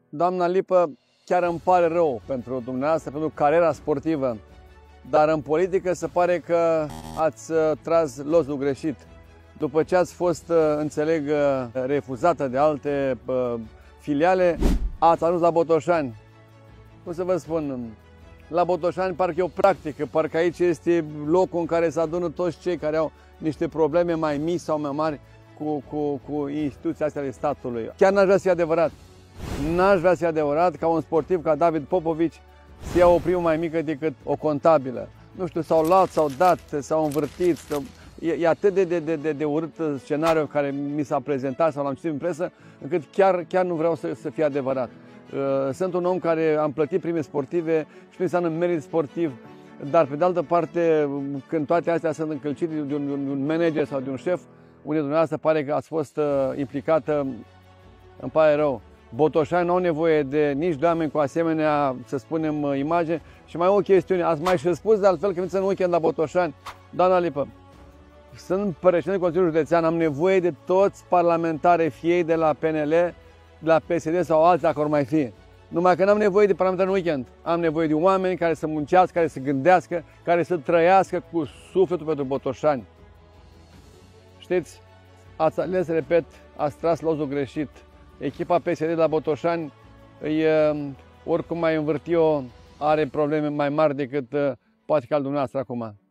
Doamna Lipă, chiar îmi pare rău pentru dumneavoastră, pentru cariera sportivă, dar în politică se pare că ați tras losul greșit. După ce ați fost, înțeleg, refuzată de alte filiale, ați ajuns la Botoșani. Cum să vă spun, la Botoșani parcă e o practică, parcă aici este locul în care se adună toți cei care au niște probleme mai mici sau mai mari cu instituția astea ale statului. Chiar n-aș vrea să fie adevărat. N-aș vrea să fie adevărat ca un sportiv ca David Popovici să ia o primă mai mică decât o contabilă. Nu știu, s-au luat, s-au dat, s-au învârtit. E atât de urât scenariul care mi s-a prezentat sau l-am citit în presă, încât chiar nu vreau să fie adevărat. Sunt un om care am plătit prime sportive și nu înseamnă merit sportiv, dar pe de altă parte, când toate astea sunt încălcite de un manager sau de un șef, unde dumneavoastră pare că ați fost implicată, îmi pare rău. Botoșani nu au nevoie nici de oameni cu asemenea, să spunem, imagine. Și mai o chestiune, ați mai și spus de altfel că veniți în weekend la Botoșani. Doamna Lipă, sunt președinte Consiliului Județean, am nevoie de toți parlamentarii, fie de la PNL, de la PSD sau alții, dacă or mai fi. Numai că n-am nevoie de parlamentari în weekend. Am nevoie de oameni care să muncească, care să gândească, care să trăiască cu sufletul pentru Botoșani. Știți, ați ales, repet, ați tras losul greșit. Echipa PSD de la Botoșani, oricum mai învârti-o, are probleme mai mari decât poate că al dumneavoastră acum.